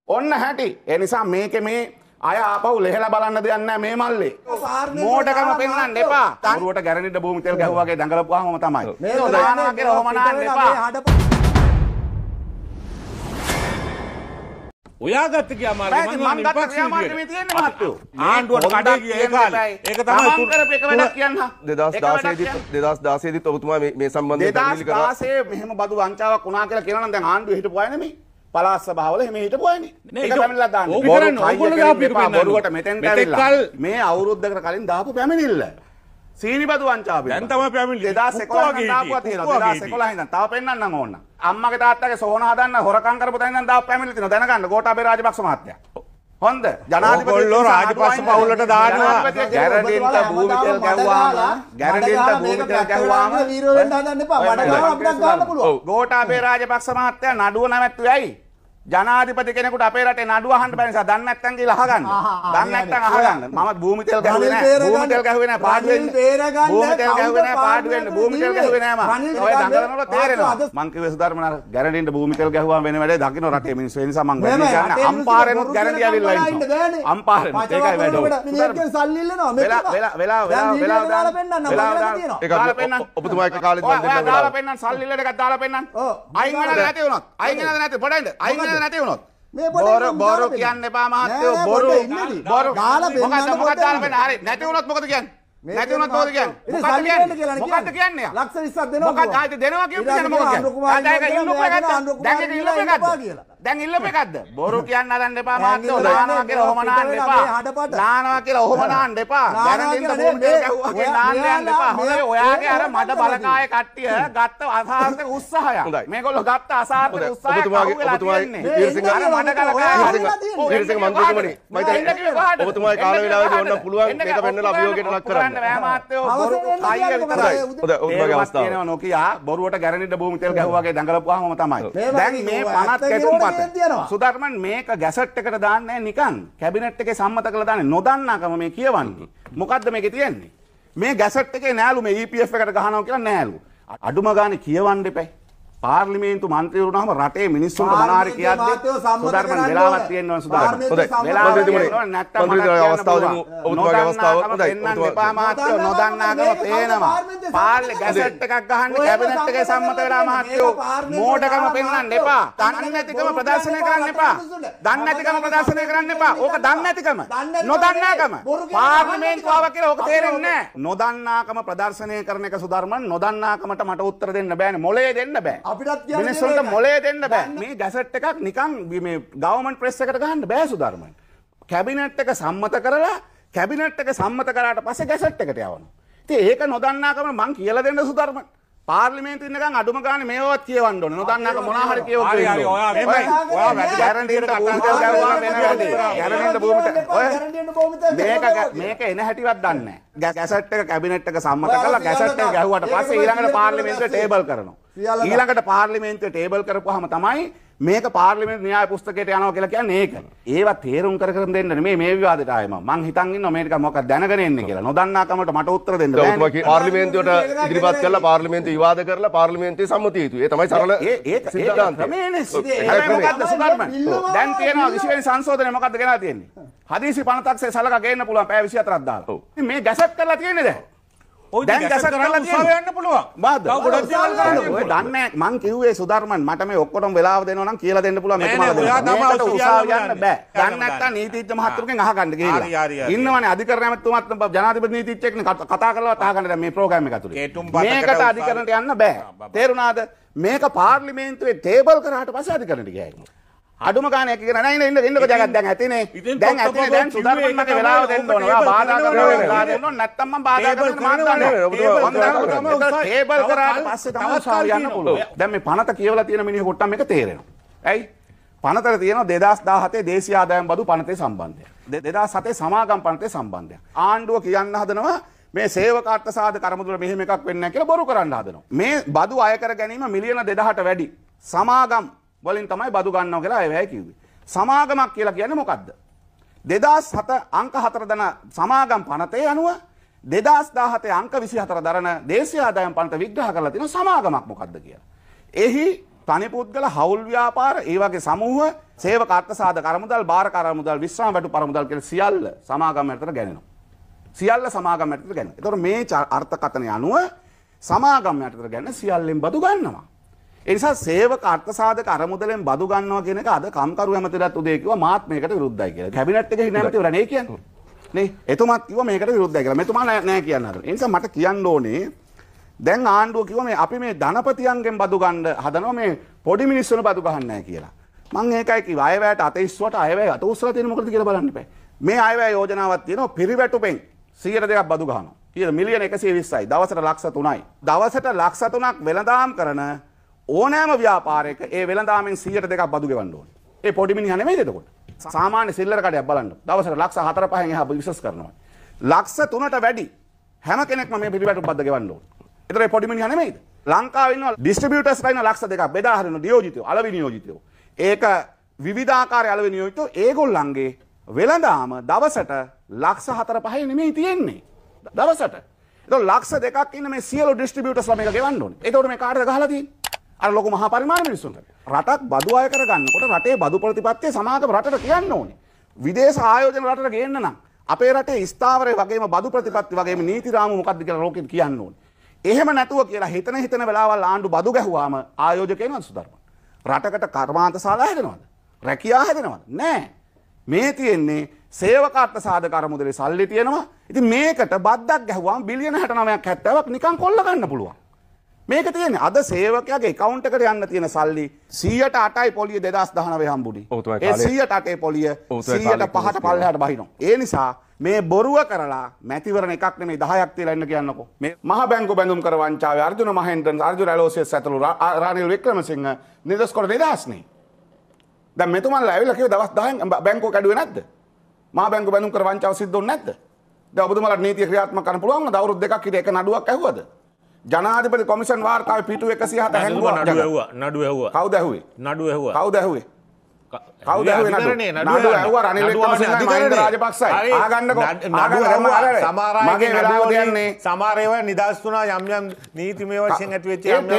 ඔන්න හැටි. ඒ නිසා මේකේ මේ අය ආපහු ලෙහෙලා බලන්න දෙයක් නැහැ මේ මල්ලේ. මෝඩකම පෙන්වන්න එපා. තරුවට ගැරන්ඩිට භූමි තෙල් ගැහුවා වගේ දඟලපුවාම තමයි. මේ දානවා කියලා ඔහම නාන්න එපා. ඔයා ගත්ත කියා මාර්ගේ මම ගත්ත ක්‍රියාමාර්ගෙ මේ තියෙන්නේ මහත්තයෝ. ආණ්ඩුවට කඩේ ගියේ ඒ කාලේ. ඒක තමයි මම කරපු එක වැඩක් කියන්න. 2016 දී ඔබතුමා මේ සම්බන්ධයෙන් පැහැදිලි කරා. 2016 මෙහෙම බදු වංචාවක් වුණා කියලා කියනවා නම් දැන් ආණ්ඩුවේ හිටපු අය නෙමෙයි. පළාත් සභාවල එහෙම හිටපු අයනේ. ඒක පැමිණිලා දාන්න. ඕගොල්ලෝ දාපු එක බොරුවට මෙතෙන්ට ඇවිල්ලා මේ අවුරුද්දකට කලින් දාපු පැමිණිල්ල. සීනිබදු වංචාව දැන් තමයි පැමිණිලි 2011 දාපුවා තියෙනවා 2011 ඉඳන් තව පෙන්නන්නම් ඕන්න අම්මගේ තාත්තගේ සෝන හදන්න හොරකම් කරපු තැන ඉඳන් දාපු පැමිණිලි තියෙනවා දැනගන්න ගෝඨාභය රාජපක්ෂ මහත්තයා හොඳ ජනාධිපතිවරු රාජපක්ෂ පවුලට දානවා ගැරන්ඩින්ට භූමි තෙල් ගැහුවාම වීරෝ වෙන්න හදන්න එපා වඩගාව අපිට ගන්න පුළුවන් ගෝඨාභය රාජපක්ෂ මහත්තයා නඩුව නැවැත්තුවයි ජනාධිපති කෙනෙකුට අපේ රටේ නඩුව අහන්න බැරි නිසා දන්නේ නැත්නම් කියලා අහගන්න. දන්නේ නැත්නම් අහගන්න. මම භූමි තෙල් ගැහුවේ නැහැ. භූමි තෙල් ගැහුවේ නැහැ පාඩු වෙන්න. භූමි තෙල් ගැහුවේ නැහැ පාඩු වෙන්න. භූමි තෙල් ගැහුවේ නැහැ මම. ඔය දඟලනකොට තේරෙනවා. මං කිව්වේ සුධර්මනාර ගැරන්ඩින්ට භූමි තෙල් ගැහුවාම වෙන වැඩේ දකින්න රටේ මිනිස්සු. ඒ නිසා මං වැඩි කියන්නේ අම්පාරෙනුත් ගැරන්ඩි ඇවිල්ලා ඉන්නවා. අම්පාරෙනුත් ඒකයි වැඩ. මිනිහෙක්ගෙන් සල්ලි ඉල්ලනවා. වෙලා දාලා පෙන්නන්න ඒක ඔබතුමා එක කාලෙත් මම දෙන්න දාලා පෙන්නන්න සල්ලි ඉල්ලන එකක් දාලා පෙන්නන්න. අයින් වෙනද නැති වුණොත්. අයින් වෙනද නැති පොඩයින්ද. අයින් වෙනද නැති වුණොත් බොරු කියන්න එපා මහත්තයෝ බොරු මොකක්ද දාලා පෙන්නන්න හරි නැති වුණොත් මොකද කියන්නේ නැති වුණොත් මොකද කියන්නේ මොකක්ද කියන්නේ ලක්ෂ 20ක් දෙනවා මොකක්ද ආයිත් දෙනවා කියපු මොකක්ද කියන්නේ දැන් ඒක ඉල්ලුප එකක්ද දැන් ඒක ඉල්ලුප එකක්ද දැන් ඉල්ලුප එකක්ද බොරු කියන්න හදන්න එපා මහත්තයෝ නානවා කියලා ඔහොම නාන්න එපා නානවා කියලා ඔහොම නාන්න එපා ගැරන්ඩින්ට භූමි තෙල් ගැහුවා කියලා නාන්න යන්න එපා හොඳයි ඔයාගේ අර මඩ බලකාය කට්ටිය ගත්ත අසාර්ථක උත්සාහයක් මේගොල්ලෝ ගත්ත අසාර්ථක උත්සාහයක් ඔබතුමාගේ කාල වේලාවේදී ඕන්න පුළුවන් මේක පෙන්නලා අභියෝගයට ලක් කරන්න බෑ මහත්තයෝ බොරු කයිය විතරයි ඔබතුමාගේ අවස්ථාව තියෙනවා නොකියා බොරුවට ගැරන්ඩින්ට භූමි තෙල් ගැහුවා වගේ දඟලපුවාම තමයි දැන් මේ 50 කැටුම් සුධර්මන් මේක ගැසට් එකට දාන්නේ නිකන් කැබිනට් එකේ සම්මත කරලා දාන්නේ නොදන්නාකම මේ කියවන්නේ මොකද්ද මේකේ තියෙන්නේ මේ ගැසට් එකේ නෑලු මේ EPF එකට ගහනවා කියලා නෑලු අඩුම ගානේ කියවන්න එපා පාර්ලිමේන්තු මන්ත්‍රීවරු වුණාම රටේ මිනිස්සුන්ට මොනාරි කියද්දී සුධර්මන් වෙලාවක් තියෙන්න ඕන සුධර්මන් හොඳයි වෙලාවක් තියෙනවා නැත්තම් මන්ත්‍රීවරු අවස්ථාව දෙමු ඔබතුමාගේ අවස්ථාව හොඳයි ඔබතුමා මහත්තයෝ නොදන්නාකම පේනවා පාර්ලි ගැසට් එකක් ගහන්න කැබිනට් එකේ සම්මත වෙලා මහත්තයෝ මෝඩකම පෙන්වන්න එපා දන්නේ නැතිකම ප්‍රදර්ශනය කරන්න එපා දන්නේ නැතිකම ප්‍රදර්ශනය කරන්න එපා ඕක දන්නේ නැතිකම නොදන්නාකම පාර්ලිමේන්තුව ආව කියලා ඕක තේරෙන්නේ නැහැ නොදන්නාකම ප්‍රදර්ශනය කරන එක සුධර්මන් නොදන්නාකමට මට උත්තර දෙන්න බෑනේ මොලේ දෙන්න බෑ මිනිස්සුන්ට මොලේ දෙන්න බෑ මේ ගැසට් එකක් නිකන් මේ ගවර්න්මන්ට් ප්‍රෙස් එකට ගහන්න බෑ සුධර්මන් කැබිනට් එක සම්මත කරලා කැබිනට් එක සම්මත කරාට පස්සේ ගැසට් එකට යවනවා ඉතින් ඒක නොදන්නාකම මං කියලා දෙන්න සුධර්මන් පාර්ලිමේන්තුවේ ඉන්නකන් අඩුම ගානේ මේවත් කියවන්න ඕනේ නොදන්නාකම මොනවා හරි කියවන්න ඕනේ හරි ඔයා වැඩි ගැරන්ඩියට භූමි තෙල් ගැහුවා වෙන වැඩේ ගැරන්ඩියට භූමි තෙල් මේක එන හැටිවත් දන්නේ නැහැ ගැසට් එක කැබිනට් එක සම්මත කරලා ගැසට් එක ගැහුවාට පස්සේ ඊළඟට පාර්ලිමේන්තුවේ ටේබල් කරනවා ඊළඟට පාර්ලිමේන්තුවේ ටේබල් කරපුවාම තමයි මේක පාර්ලිමේන්තු න්‍යාය පුස්තකයට යනවා කියලා කියන්නේ ඒක. ඒවා තේරුම් කර දෙන්න නෙමෙයි මේ විවාදයට ආයේ මම හිතන් ඉන්නවා මේක මොකක්ද දැනගෙන එන්නේ කියලා. නොදන්නාකමට මට උත්තර දෙන්න බෑ. ඔබතුමා පාර්ලිමේන්තුවට ඉදිරිපත් කරලා පාර්ලිමේන්තුව විවාද කරලා පාර්ලිමේන්තුවේ සම්මතිය යුතුයි. ඒ තමයි සරල සිද්ධාන්තය. මොකක්ද සුධර්මන්? දැන් තියෙනවා 20 වෙනි සංශෝධනය මොකක්ද ගෙනලා තියෙන්නේ? හදිසි පනතක්සේ සලකා ගේන්න පුළුවන් පැය 24ක් දාලා. මේ ගැසට් කරලා තියෙන්නේ දැන්. දැන් ගැසට් කරලා යන්න පුළුවන්. බාද. ගොඩක් දේවල් කරන්න. ඔය දන්නේ මං කිව්වේ සුධර්මන් මට මේ ඔක්කොටම වෙලාව දෙනවා නම් කියලා දෙන්න පුළුවන් මෙතුමාලා දෙන්න. මේකට උසාව යන්න බෑ. දන්නේ නැත්තම් නීතිඥ මහතුරුගෙන් අහගන්න ගිහිල්ලා. ඉන්නවනේ අධිකරණ ඇමතුමාත් ජනාධිපති නීතිඥයෙක්නේ කතා කරලාවත් අහගන්න දැන් මේ ප්‍රෝග්‍රෑම් එක ඇතුලේ. මේකට අධිකරණට යන්න බෑ. තේරුණාද? මේක පාර්ලිමේන්තුවේ ටේබල් කරාට පස්සේ අධිකරණට ගියා. අඩුම ගානේ එක නෑ ඉන්නකෝ ජගත් දැන් ඇතිනේ දැන් ඇතිනේ දැන් සුධර්මන් මට වෙලාව දෙන්න ඕන ඔයා බාධා කරනවා වෙලාව දෙන්න ඕන නැත්තම් මම බාධා කරනවා මාත් ටේබල් කරාට පස්සේ තමයි උසාව යන්න පුළුවන් දැන් මේ පනත කියවලා තියෙන මිනිහෙකුට මේක තේරෙනවා ඇයි පනතට තියෙනවා 2017 දේශීය ආදායම් බදු පනතේ සම්බන්ධය 2007 සමාගම් පනතේ සම්බන්ධය ආණ්ඩුව කියන්න හදනවා මේ සේවක අර්ථසාධක කරමුදල මෙහෙම එකක් වෙන්නේ නැහැ කියලා බොරු කරන්න හදනවා මේ බදු අය කර ගැනීම මිලියන 2000ට වැඩි සමාගම් වලින් තමයි බදු ගන්නවා කියලා අය කිව්වේ. සමාගමක් කියලා කියන්නේ මොකද්ද? 2007 අංක 4 දන සමාගම් පනතේ අනුව 2017 අංක 24 දරන දේශීය ආදායම් පනත විග්‍රහ කරලා තියෙනවා සමාගමක් මොකද්ද කියලා. එහි තනි පුද්ගල හවුල් ව්‍යාපාර ඒ වගේ සමූහ සේවක අර්ථසාධක අරමුදල් බාරක අරමුදල් විශ්‍රාම වැටුප් අරමුදල් කියලා සියල්ල සමාගම් යටතට ගැනෙනවා. සියල්ල සමාගම් යටතට ගැනෙනවා. ඒතකොට මේ අර්ථකථනය අනුව සමාගම් යටතට ගැන සියල්ලෙන් බදු ගන්නවා. ඒ නිසා සේවක අර්ථසාධක අරමුදලෙන් බදු ගන්නවා කියන එක අද කම්කරු ඇමතිවරයාත් උදේ කිව්වා මාත් මේකට විරුද්ධයි කියලා. කැබිනට් එකේ හිටින ඇමතිවරයා නේ කියන්නේ. නේ එතුමාත් කිව්වා මේකට විරුද්ධයි කියලා. මෙතුමා නෑ කියන්න හදන. ඒ නිසා මට කියන්න ඕනේ දැන් ආණ්ඩුව කිව්වා මේ අපි මේ ධනපතියන්ගෙන් බදු ගන්න හදනවා මේ පොඩි මිනිස්සුන්ට බදු ගහන්නේ නැහැ කියලා. මම ඒකයි කිව්වා අයවැයට අත ඉස්සුවට අයවැය අත උස්සලා තියෙන මොකද කියලා බලන්න එපා. මේ අයවැය යෝජනාවක් තියෙනවා පිරිවැටුපෙන් 102ක් බදු ගහනවා. කියලා මිලියන 120යි දවසට ලක්ෂ 3යි. දවසට ලක්ෂ 3ක් වෙළඳාම් කරන ඕනෑම ව්‍යාපාරයක ඒ වෙළඳාමෙන් 102ක් බදු ගෙවන්න ඕනේ. ඒ පොඩි මිනිහා නෙමෙයිද එතකොට? සාමාන්‍ය සිල්ලර කඩයක් බලන්න. දවසට ලක්ෂ 4-5න් එහා බිස්නස් කරනවා. ලක්ෂ 3ට වැඩි හැම කෙනෙක්ම මේ පිරිවැටුප් බද්ද ගෙවන්න ඕනේ. ඒතර ඒ පොඩි මිනිහා නෙමෙයිද? ලංකාවේ ඉන්නවා ඩිස්ට්‍රිබියුටර්ස්ලා ඉන්න ලක්ෂ 2ක් බෙදා හරින නියෝජිතයෝ, අලෙවි නියෝජිතයෝ. ඒක විවිධාකාරයේ අලෙවි නියෝජිතයෝ ඒගොල්ලන්ගේ වෙළඳාම දවසට ලක්ෂ 4-5 නෙමෙයි තියෙන්නේ. දවසට. ඒතකොට ලක්ෂ 2ක් ඉන්න මේ සියලු ඩිස්ට්‍රිබියුටර්ස්ලා මේක ගෙවන්න ඕනේ. ඒතකොට මේ කාටද ගහලා තියෙන්නේ? අර ලොකු මහා පරිමාණ මිනිස්සුන්ට. රටක් බදු අය කරගන්නකොට රටේ බදු ප්‍රතිපත්තිය සමාගම රටට කියන්න ඕනේ. විදේශ ආයෝජන රටට ගේන්න නම් අපේ රටේ ස්ථාවරය වගේම බදු ප්‍රතිපත්ති වගේම නීති රාමු මොකක්ද කියලා ලෝකෙට කියන්න ඕනේ. එහෙම නැතුව කියලා හිතන වෙලාවල් ආණ්ඩු බදු ගැහුවාම ආයෝජකයන්වත් සුදර්මන්. රටකට කර්මාන්තශාලා හැදෙනවද? රැකියාව හැදෙනවද? නෑ. මේ තියෙන්නේ සේවකාර්ථ සාධක අරමුදලේ සල්ලි තියෙනවා. ඉතින් මේකට බද්දක් ගැහුවාම බිලියන 69ක් 70ක් නිකන් කොල්ල ගන්න පුළුවන්. මේක තියෙන්නේ අද සේවකයාගේ account එකට යන්න තියෙන සල්ලි 108යි පොලිය 2019 හම්බුනේ. ඒ 108ේ පොලිය 105ට පල්ලෙහාට බහිනවා. ඒ නිසා මේ බොරුව කරලා මැතිවරණ එකක් නෙමෙයි 10ක් තියලා ඉන්න කියන්නකෝ. මේ මහ බැංකුව බැඳුම් කර වංචාවේ අර්ජුන මහේන්ද්‍රන් අර්ජුන ඇලෝසියස් ඇතුළු රනිල් වික්‍රමසිංහ නිදොස් කොට නිදහස්නේ. දැන් මෙතුමන්ලා ඇවිල්ලා කිව්ව දවස් 10න් බැංකුව කැඩුවේ නැද්ද? මහ බැංකුව බැඳුම් කර වංචාව සිද්ධ වුනේ නැද්ද? දැන් ඔබතුමාලාට නීතිය ක්‍රියාත්මක කරන්න පුළුවන් නේද? අවුරුදු දෙකක් ඉතින් එක නඩුවක් ඇහුවද? ජනාධිපති කොමිෂන් වාර්තාවේ පිටු 107 හැංගුවා. නඩුව ඇහුවා. කවුද ඇහුවේ? නඩුව ඇහුවා. කවුද ඇහුවේ? කවුද ඇහුවේ නඩුව ඇහුවා රනිල් වික්‍රමසිංහයි මහින්ද රාජපක්ෂයි. ආගන්නකෝ. මගේ වෙලාව දෙන්නේ. සමහර ඒවා නිදහස් වුණා යම් නීතිමය වශයෙන් ඇති වෙච්ච යම්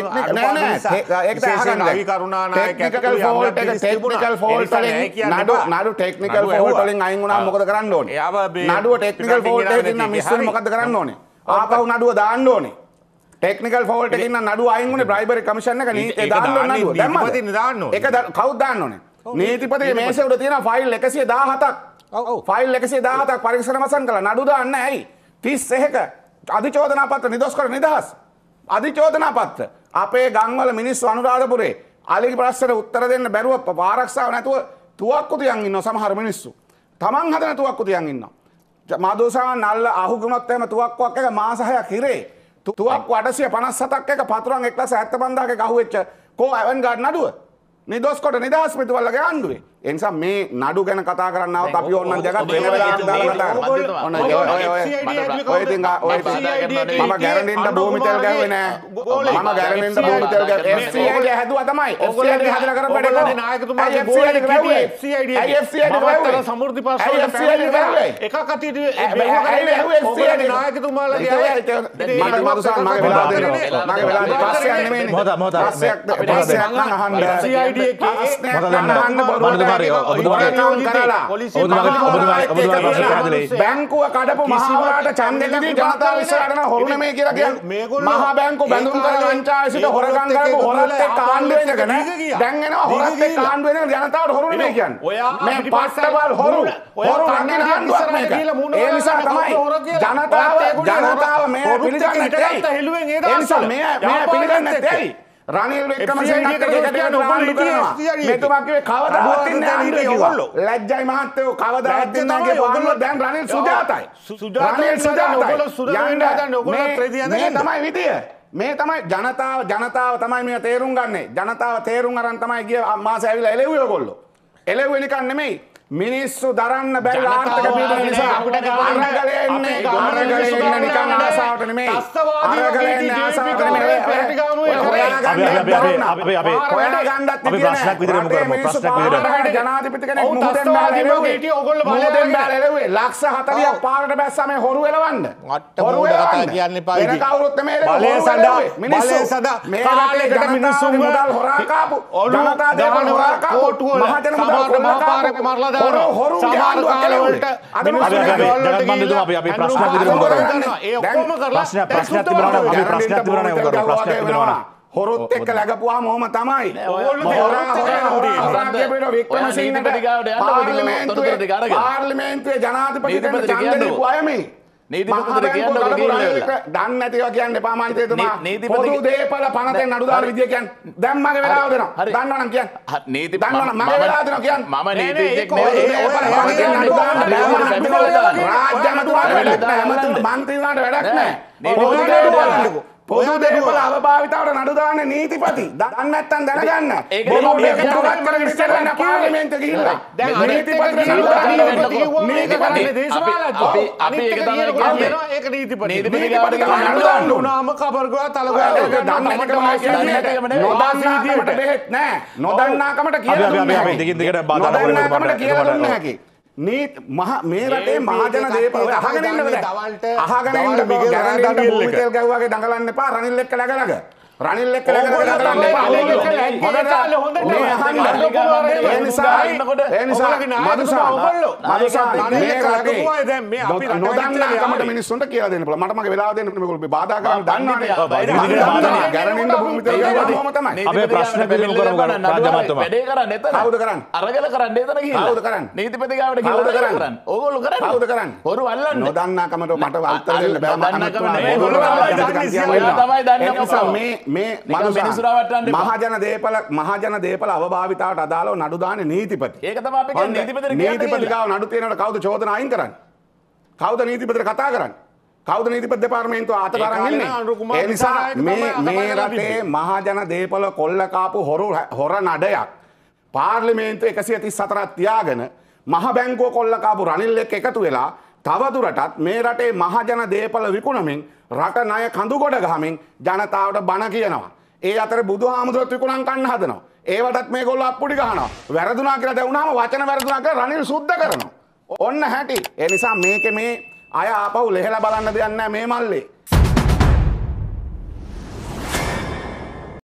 ඒක තමයි රවි කරුණානායක ටෙක්නිකල් ෆෝල්ට් වලින් නඩු ටෙක්නිකල් ෆෝල්ට් වලින් අයින් වුණාම මොකද කරන්න ඕනේ? නඩුව ටෙක්නිකල් ෆෝල්ට් එකකින් නම් මිස්සුනේ මොකද කරන්න ඕනේ? ආපහු නඩුව දාන්න ඕනේ. ටෙක්නිකල් ෆෝල්ට් එකකින් නම් නඩුව අයින් වුණේ බ්‍රයිබරි කමිෂන් එක නීතිය දාන්න ඕනේ නඩුව. නීතිපතිනේ දාන්න ඕනේ. ඒක කවුද දාන්න ඕනේ? නීතිපතිගේ මේසෙ උඩ තියෙන ෆයිල් 117ක්. ඔව් ෆයිල් 117ක් පරීක්ෂණ වසන් කළා. නඩු දාන්නේ නැහැ. ඇයි? 31ක අධිචෝදනා පත්‍ර නිදොස් කර නිදහස්. අධිචෝදනා පත්‍ර අපේ ගම්වල මිනිස්සු අනුරාධපුරේ අලිගේ ප්‍රශ්නට උත්තර දෙන්න බැරුව ආරක්ෂාව නැතුව තුවක්කු තියන් ඉන්නවා සමහර මිනිස්සු. Taman හදන තුවක්කු තියන් ඉන්නවා. මදුසා නල්ල අහුගුණොත් එහෙම තුවක්කුවක් එක මාස 6ක් හිරේ. තුවක්කු 857ක් එක පතුරන් 1,75,000ක ගහුවෙච්ච කෝ ඇවන්ගාඩ් නඩුව. නිදොස් කොට නිදහස් පිටුවල්ලගේ ආණ්ඩුවේ. ඒ නිසා මේ නඩු ගැන කතා කරන්න આવත් අපි ඕනනම් ජගත් වෙන වෙලාවකට දාලා කතා කරමු. ඔන්න ඔය ඉතින් මම ගැරන්ඩින්ට භූමි තෙල් ගැහුවේ නෑ. මම ගැරන්ඩින්ට භූමි තෙල් ගැහුවේ FCID හැදුවා තමයි. FCID හදලා කරපු වැඩ කොහොමද? නායකතුමාගේ ගෝලෙ ගැහුවේ FCID. FCID ගැහුවේ සමෘද්ධි පාස්වර්ඩ් එකක් අතීතයේ නායකතුමාලගේ මට මදුසන් මගේ වෙලාව දෙනවා. මගේ වෙලාව පස්සේ යන්නේ නෙමෙයි. පස්සේ නම් අහන්න. FCID එකේ බැංකුව කඩපු මහවරාට ඡන්දෙදී ජනතාව ඉස්සරහට හොරු නෙමෙයි කියලා කියන්නේ. මහා බැංකුව බැඳුම් කරන වංචාවේ සිට හොරගම් කරපු හොරත් එක්ක ආණ්ඩු වෙනකන දැන් එනවා හොරත් එක්ක ආණ්ඩු වෙනකන ජනතාවට හොරු නෙමෙයි කියන්නේ. මේ පස්සබල් හොරු රකින්න ආණ්ඩුවක් මේක. ඒ නිසා තමයි ජනතාව මේ පිළිගන්නේ නැත්තේ. ඒ නිසා මේ පිළිගන්නේ නැත්තේ. රනිල් වික්‍රමසිංහ එකට ආණ්ඩු කරනවා. මෙතුමා කිව්වේ කවදාවත් ඉන්නේ ආණ්ඩුවේ කිව්වා. ලැජ්ජයි මහත්තයෝ කවදාවත් ඉන්නේ නැහැ කිව්වා. ඔයගොල්ලෝ දැන් රනිල් සුජාතයි. රනිල් සුජාතයි. මේ තමයි විදිය. මේ තමයි ජනතාව තමයි මේ තේරුම් ගන්නෙ. ජනතාව තේරුම් අරන් තමයි ගිය මාසේ ඇවිල්ලා එළෙව්වේ ඔයගොල්ලෝ. එළෙව්වේ නිකන් නෙමෙයි. මිනිස්සු දරන්න බැරි ආර්ථික පීඩන නිසා අරගලේ ඉන්නේ නිකන් ආසාවට නෙමෙයි අරගලේ ඉන්නේ ආසාවට නෙමෙයි අපි ප්‍රශ්නයක් විදිහට මුකරමු ප්‍රශ්නයක් විදිහට ජනාධිපති කෙනෙක් මුහුදෙන් බැලුවේ ඕගොල්ලෝ බලයෙන් බැලුවේ ලක්ෂ 40ක් පාරට බැස්සා මේ හොරු එලවන්න හොරු කතා කියන්න එපා වෙන කවුරුත් නෙමෙයි බලය සඳහා මේ කාලේකට මිනිස්සුන් මුදල් හොරා කාපු ජනතා දේපල හොරා කාපු මහජන මුදල් හොරා කාපු මරලා හොරු සමහර කාලවලට අද අපි ප්‍රශ්නයක් විදිහට මුකරමු ඒ ඔක්කොම කරලා ප්‍රශ්නයක් තිබුණා අපි ප්‍රශ්නයක් තිබුණා නේ උගරු ප්‍රශ්නයක් තිබුණා හොරොත් එක්ක läගපුවාම ඔහම තමයි පාර්ලිමේන්තුවේ ජනාධිපති දෙන්න ඡන්දෙ දීපු අය මේ නීතිපතිතුමා දන්නේ නැතිව කියන්න එපා මන්ත්‍රීතුමා පොදු දේපල පනතෙන් නඩු දාන විදිය කියන්නේ දැන් මගේ වෙලාව දෙනවා දන්නවනම් කියන්න දන්නවනම් මගේ වෙලාව දෙනවා කියන්න මම නීතිඥයෙක් නෙවෙයි පනතෙන් නඩු දාන්න රාජ්‍ය අමාත්‍යවරයාට වැඩක් නැහැ මන්ත්‍රීතුමාට වැඩක් නැහැ පොදු දේපල අවභාවිතාවට නඩු දාන්නේ නීතිපති. දන්නේ නැත්නම් දැනගන්න. බොරුවට කතාවක් කරගෙන ඉස්සරහට පාර්ලිමේන්තුවේ ගිහිල්ලා. දැන් නීතිපති නඩු දාන්නේ නීතිපති දේශපාලනඥයෝ. අපි ඒක තමයි කියනවා ඒක නීතිපති. නීතිපති නඩු දාන්න උනාම කබර්ගවා තලගවා නොදන්නාකමට බෙහෙත් නැහැ. නොදන්නාකමට කියලා දුන්නේ. අපි දෙකින් දෙකට බාධා කරනවා කියලා දුන්නේ නැහැ. මේ රටේ මහජන දේපල අහගෙන ඉන්න බෑ. අහගෙන ඉන්න ගැරන්ටි භූමිතෙල් ගැව්වාගේ දඟලන්න එපා. රනිල් එක්ක läගලග. රනිල් එක්ක läගලග දඟලන්න එපා. ඒ නිසා නොදන්නාකමට මිනිස්සුන්ට කියලා දෙන්න පුළුවන්. මට මගේ වෙලාව දෙන්න මේගොල්ලෝ බාධා කරන් දන්නවනේ. ගැරන්ටි භූමිතෙල් ගැව්වා කොහොම තමයි. අපි ප්‍රශ්න පිළිම කරමු රාජ්‍යමාත්‍යතුමා. වැඩේ කරන්න එතන. කවුද කරන්නේ? අරගල කරන්න එතන ගිහිල්ලා. කවුද කරන්නේ? නීතිපති ගාවට ගිහිල්ලා කරන්නේ. ඕගොල්ලෝ කරන්නේ. කවුද කරන්නේ? හොරු අල්ලන්නේ. නොදන්නාකමට මට උත්තර දෙන්න බෑ. මහජන දේපල අවභාවිතාවට අදාළව නඩු දාන්නේ නීතිපති. ඒක තමයි අපි කියන්නේ නීතිපතිට කියන්නේ. නීතිපති ගාව නඩු තියෙනකොට කවුද චෝදනා අයින් කරන්නේ? කවුද නීතිපතිට කතා කරන්නේ? කවුද නීතිපති දෙපාර්තමේන්තුව අතට අරන් ඉන්නේ? ඒ නිසා මේ රටේ මහජන දේපල කොල්ල කාපු හොර නඩයක් පාර්ලිමේන්තුව 134ක් තියාගෙන මහ බැංකුව කොල්ල කාපු රනිල් එක්ක එකතු වෙලා තවදුරටත් මේ රටේ මහජන දේපල විකුණමින් රට ණය කඳුගොඩ ගහමින් ජනතාවට බණ කියනවා. ඒ අතර බුදුහාමුදුරුවෝ විකුණන් කන්න හදනවා. ඒවටත් මේගොල්ලෝ අප්පුඩි ගහනවා. වැරදුනා කියලා දැවුනාම වචන වැරදුනා කියලා රනිල් සුද්ධ කරනවා. ඔන්න හැටි. ඒ නිසා මේකේ මේ අය ආපහු ලෙහෙලා බලන්න දෙයක් නැහැ මේ මල්ලේ.